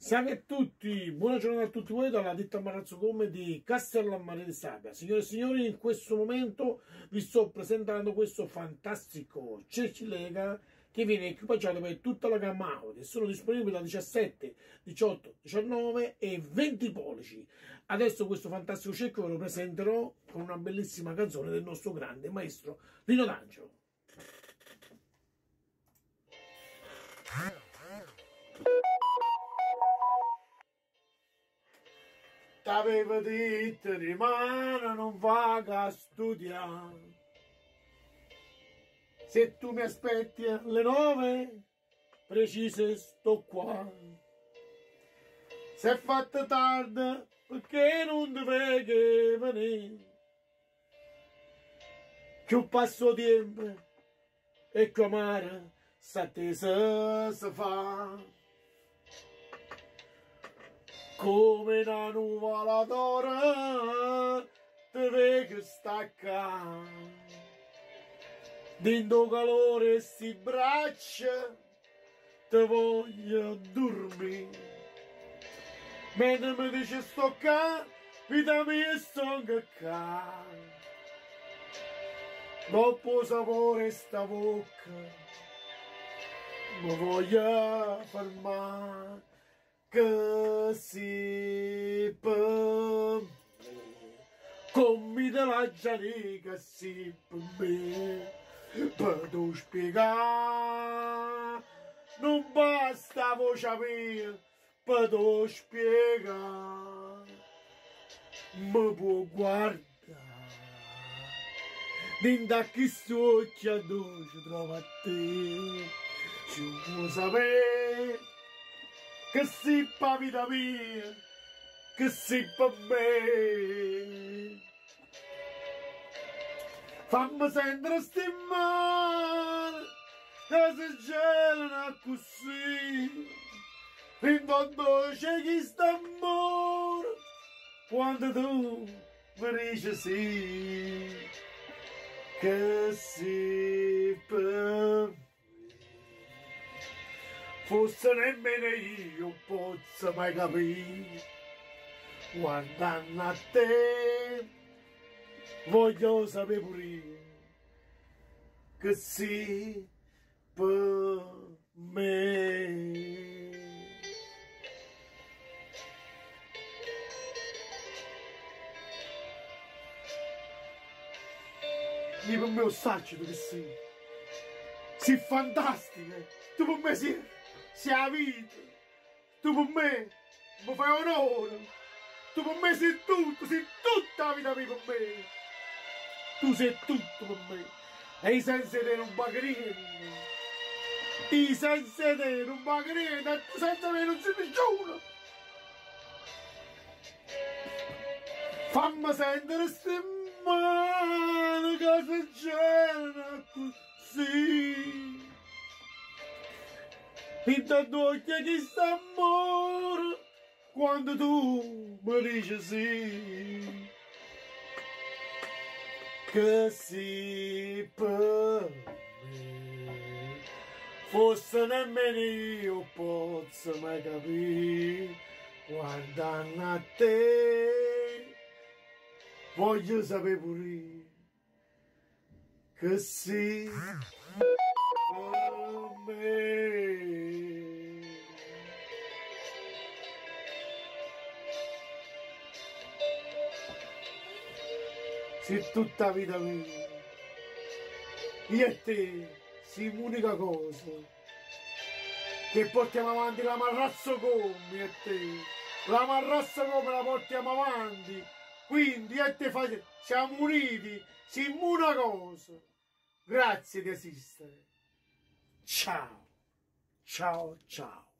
Salve a tutti, buona giornata a tutti voi dalla ditta Marazzo Come di Castellammare di Stabia. Signore e signori, in questo momento vi sto presentando questo fantastico Cercilega che viene equipaggiato per tutta la gamma Audi e sono disponibili da 17, 18, 19 e 20 pollici. Adesso questo fantastico cerchio ve lo presenterò con una bellissima canzone del nostro grande maestro Lino D'Angelo. T'avevo detto rimane, non vaga a studiare. Se tu mi aspetti alle 9, precise sto qua. Se è fatta tardi, perché non devi venire? Più passo tempo e più amara s'attesa si fa. Come una nuvola d'oro te vedo stacca, dentro calore sti braccia te voglio dormire. Mentre mi dice sto qua, vita mia sto qua. Dopo sapore sta bocca, mi voglio fermare. Che si per me, come della gianica si per me, per tu spiegare, non basta voce mia, per tu spiegare, mi può guardare, dentro a questi occhi a dove ci trova a te, ci può sapere, che si pa vita mia, che si pa me. Fammi sentire stimare, che si gelano così, fintanto c'è chi sta amore, quando tu mi dici sì, che si pa. Forse nemmeno io posso mai capire, guardando a te, voglio sapere pure io, che sì per me. Io per me lo saggio che sei fantastica, tu per me sei la vita, tu per me mi fai onore, tu per me sei tutto, sei tutta la vita mia per me, tu sei tutto per me, e i sensi te non va niente, i sensi te non va niente, e tu senza me non sei nessuno. Fammi sentire ste mani che si gelano così, intanto occhio chi sta amore, quando tu mi dici sì, che sì per me, forse nemmeno io posso mai capire, guardando a te, voglio sapere pure io, che sì per me. Sei tutta la vita mia, io e te siamo l'unica cosa che portiamo avanti la Marrazzo Come, io e te, la Marrazzo Come la portiamo avanti, quindi io e te siamo uniti, siamo una cosa. Grazie di esistere. Ciao, ciao, ciao.